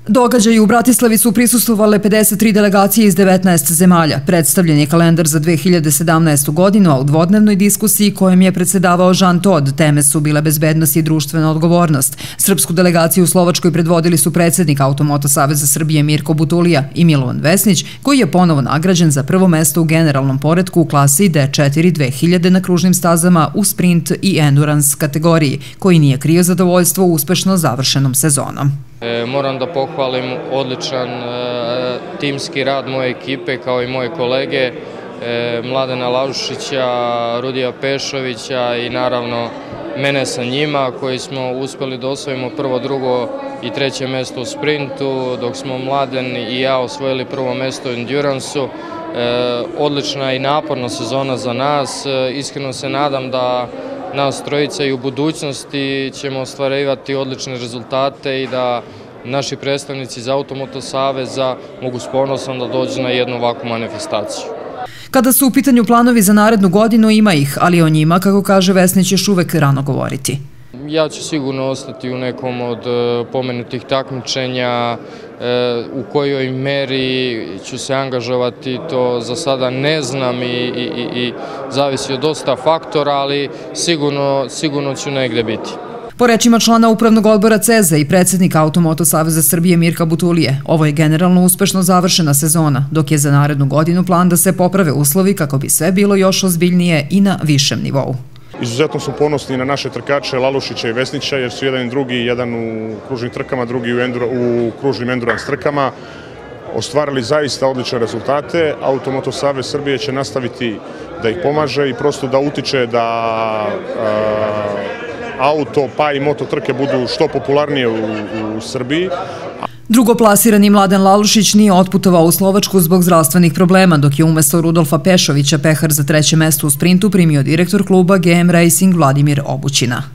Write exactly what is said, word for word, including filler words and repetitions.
Događaju u Bratislavi su prisustvovale pedeset tri delegacije iz devetnaest zemalja. Predstavljen je kalendar za dve hiljade sedamnaestu. godinu, a u dvodnevnoj diskusiji kojem je predsedavao Jean Todt teme su bile bezbednost i društvena odgovornost. Srpsku delegaciju u Slovačkoj predvodili su predsjednik Automoto Saveza Srbije Mirko Butulija i Milovan Vesnić, koji je ponovo nagrađen za prvo mesto u generalnom poretku u klasi D četiri dve hiljade na kružnim stazama u sprint i endurance kategoriji, koji nije krio zadovoljstvo uspešno završenom sezonom. Moram da pohvalim odličan timski rad moje ekipe kao i moje kolege, Mladena Lalušića, Rudija Pešovića i naravno mene sa njima koji smo uspeli da osvojimo prvo, drugo i treće mesto u sprintu, dok smo Mladen i ja osvojili prvo mesto u enduransu. Odlična i naporna sezona za nas, iskreno se nadam da nas trojica i u budućnosti ćemo ostvarivati odlične rezultate i da naši predstavnici iz Automoto Saveza mogu s ponosom da dođu na jednu ovakvu manifestaciju. Kada su u pitanju planovi za narednu godinu, ima ih, ali o njima, kako kaže Vesnić, još uvek rano govoriti. Ja ću sigurno ostati u nekom od pomenutih takmičenja, u kojoj meri ću se angažovati, to za sada ne znam i zavisi od dosta faktora, ali sigurno ću negde biti. Po rečima člana Upravnog odbora C E Z A i predsjednika Automoto Saveza Srbije Mirka Butulije, ovo je generalno uspešno završena sezona, dok je za narednu godinu plan da se poprave uslovi kako bi sve bilo još ozbiljnije i na višem nivou. Izuzetno smo ponosni na naše trkače Lalušića i Vesnića, jer su jedan i drugi, jedan u kružnim trkama, drugi u kružnim endurance trkama, ostvarili zaista odlične rezultate. Automoto Savez Srbije će nastaviti da ih pomaže i prosto da utiče da auto pa i moto trke budu što popularnije u Srbiji. Drugoplasirani Mladen Lalušić nije otputovao u Slovačku zbog zdravstvenih problema, dok je umesto Rudolfa Pešovića pehar za treće mesto u sprintu primio direktor kluba G M Racing Vladimir Obućina.